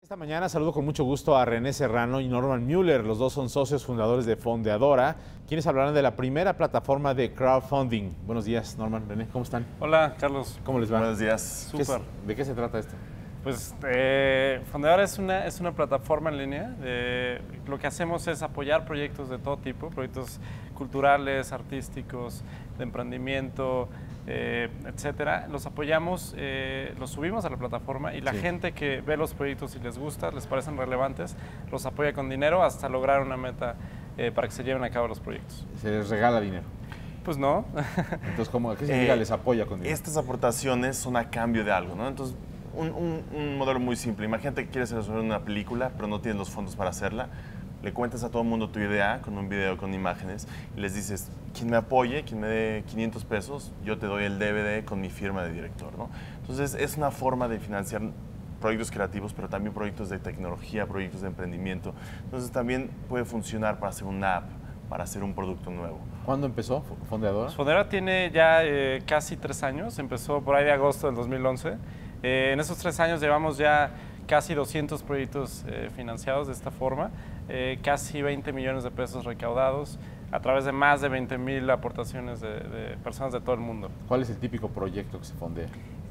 Esta mañana saludo con mucho gusto a René Serrano y Norman Mueller. Los dos son socios fundadores de Fondeadora, quienes hablarán de la primera plataforma de crowdfunding. Buenos días, Norman, René, ¿cómo están? Hola, Carlos. ¿Cómo les va? Buenos días. Súper. ¿De qué se trata esto? Pues Fondeadora es una plataforma en línea. Lo que hacemos es apoyar proyectos de todo tipo, proyectos culturales, artísticos, de emprendimiento, etcétera. Los apoyamos, los subimos a la plataforma y la gente que ve los proyectos y les gusta, les parecen relevantes, los apoya con dinero hasta lograr una meta para que se lleven a cabo los proyectos. ¿Se les regala dinero? Pues no. Entonces, ¿qué significa les apoya con dinero? Estas aportaciones son a cambio de algo, ¿no? Entonces, un modelo muy simple. Imagínate que quieres hacer una película, pero no tienes los fondos para hacerla. Le cuentas a todo el mundo tu idea con un video, con imágenes, y les dices, quien me apoye, quien me dé 500 pesos, yo te doy el DVD con mi firma de director, ¿no? Entonces, es una forma de financiar proyectos creativos, pero también proyectos de tecnología, proyectos de emprendimiento. Entonces, también puede funcionar para hacer una app, para hacer un producto nuevo. ¿Cuándo empezó Fondeadora? Fondeadora tiene ya casi 3 años, empezó por ahí de agosto del 2011. En esos 3 años llevamos ya casi 200 proyectos financiados de esta forma, casi 20 millones de pesos recaudados a través de más de 20,000 aportaciones de personas de todo el mundo. ¿Cuál es el típico proyecto que se fondea?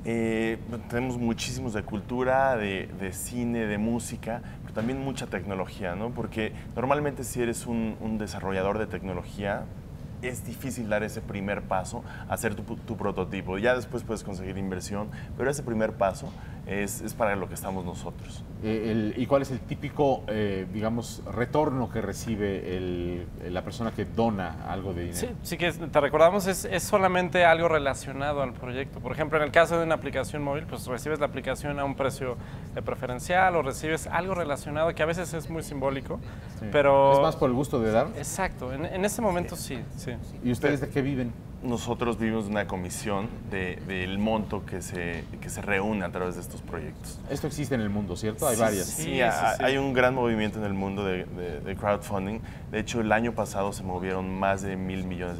Tenemos muchísimos de cultura, de cine, de música, pero también mucha tecnología, ¿no? Porque normalmente si eres un desarrollador de tecnología, es difícil dar ese primer paso, hacer tu prototipo. Ya después puedes conseguir inversión, pero ese primer paso es para lo que estamos nosotros. ¿Y cuál es el típico, digamos, retorno que recibe la persona que dona algo de dinero? Sí que te recordamos, es solamente algo relacionado al proyecto. Por ejemplo, en el caso de una aplicación móvil, pues recibes la aplicación a un precio preferencial o recibes algo relacionado que a veces es muy simbólico, Sí. ¿Pero ¿Es más por el gusto de dar? Exacto, en ese momento sí. ¿Y ustedes de qué viven? Nosotros vivimos de una comisión del monto que se reúne a través de estos proyectos. Esto existe en el mundo, ¿cierto? Hay varias. Sí, hay un gran movimiento en el mundo de crowdfunding. De hecho, el año pasado se movieron más de $1,000 millones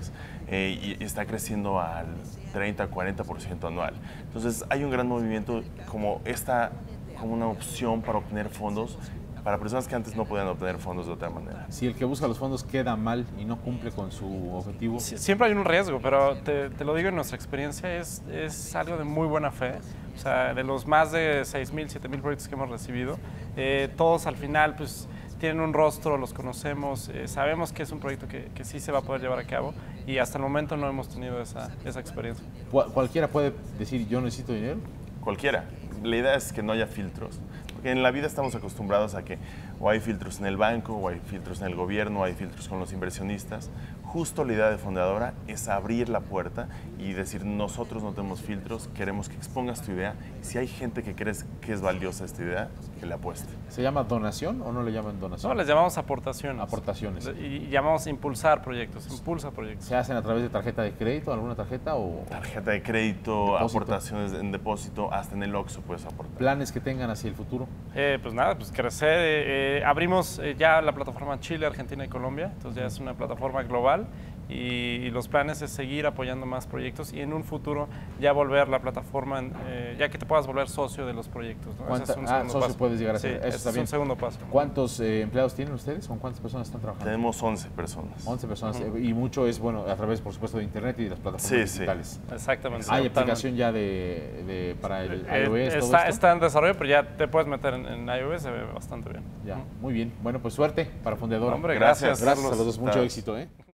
y está creciendo al 30-40% anual. Entonces, hay un gran movimiento como una opción para obtener fondos para personas que antes no podían obtener fondos de otra manera. Si el que busca los fondos queda mal y no cumple con su objetivo. Siempre hay un riesgo, pero te lo digo en nuestra experiencia, es algo de muy buena fe. O sea, de los más de 6,000, 7,000 proyectos que hemos recibido, todos al final pues tienen un rostro, los conocemos, sabemos que es un proyecto que sí se va a poder llevar a cabo y hasta el momento no hemos tenido esa experiencia. ¿Cualquiera puede decir yo necesito dinero? Cualquiera. La idea es que no haya filtros. Porque en la vida estamos acostumbrados a que o hay filtros en el banco, o hay filtros en el gobierno, o hay filtros con los inversionistas. Justo la idea de Fondeadora es abrir la puerta y decir, nosotros no tenemos filtros, queremos que expongas tu idea. Y si hay gente que crees que es valiosa esta idea, que le apueste. ¿Se llama donación o no le llaman donación? No, les llamamos aportaciones. Aportaciones. Y llamamos impulsar proyectos, impulsa proyectos. ¿Se hacen a través de tarjeta de crédito, alguna tarjeta o...? Tarjeta de crédito, ¿Depósito? Aportaciones en depósito, hasta en el Oxxo puedes aportar. ¿Planes que tengan hacia el futuro? Pues nada, pues crecer. Abrimos ya la plataforma Chile, Argentina y Colombia, entonces ya es una plataforma global y los planes es seguir apoyando más proyectos y en un futuro ya volver la plataforma, ya que te puedas volver socio de los proyectos, ¿no? Ese es un segundo socio paso. puedes llegar a ser, Sí, eso ese está es bien. un segundo paso. ¿Cuántos empleados tienen ustedes? ¿Con cuántas personas están trabajando? Tenemos 11 personas. 11 personas. Y mucho es, bueno, a través, por supuesto, de Internet y de las plataformas digitales. Exactamente. ¿Hay Totalmente. aplicación ya para el iOS? ¿Todo esto? Está en desarrollo, pero ya te puedes meter en iOS, se ve bastante bien. Ya, muy bien. Bueno, pues suerte para Fondeadora. Hombre, Gracias. Gracias a Carlos. los dos, mucho éxito, ¿eh?